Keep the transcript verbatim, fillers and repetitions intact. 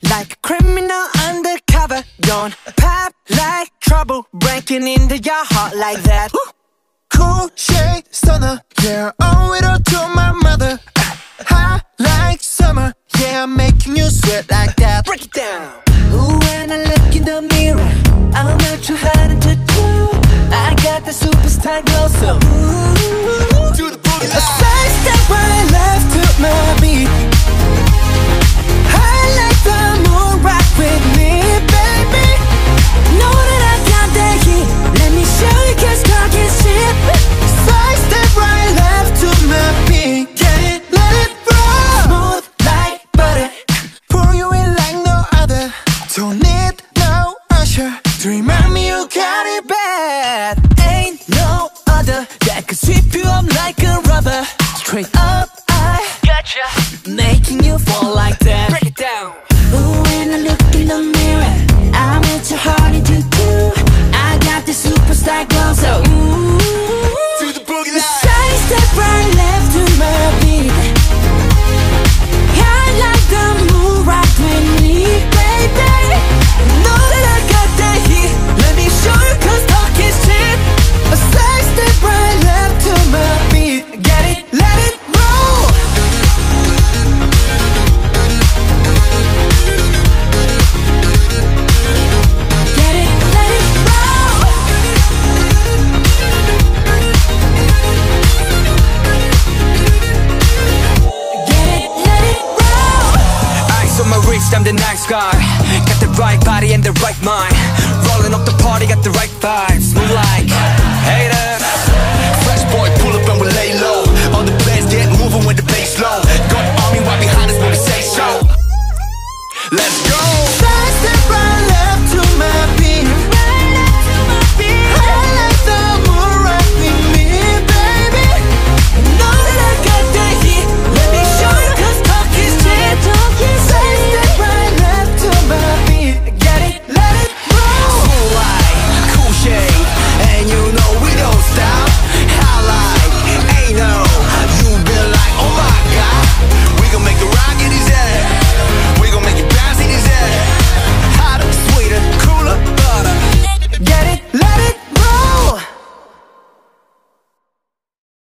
like a criminal undercover. Don't pop like trouble, breaking into your heart like that. Cool shade stunner, yeah, owe it all to my mother. Hot like summer, yeah, I'm making you sweat like that. Break it down. Ooh, when I look in the mirror, I'm not too hard to do. I got the superstar glow, so ooh, Do the boogie a side step right left to my beat. I like the moon, rock with me, baby. Know that I got that heat. Let me show you, cause talk is cheap. Side step right left to my beat. Get it, let it roll. Smooth like butter, Pour you in like no other. Don't need no usher to remind me you got it bad. ain't no other that could sweep you up like a rubber. Straight up, I gotcha, making you fall like that. Break it down. Ooh, when I look in the mirror, I'm at your heart to do. I got the superstar glow, so ooh, Do the boogie the line. side step right left to my beat. I like the move, rock with me, baby. Know that I got that heat. Let me show you, cause talk is cheap. A side step right left to my beat. Get it, let it roll. Get it, let it roll. Get it, let it roll. Ice on my wrist, I'm the nice guy. Got the right body and the right mind. Rolling up the party, got the right vibes. Move like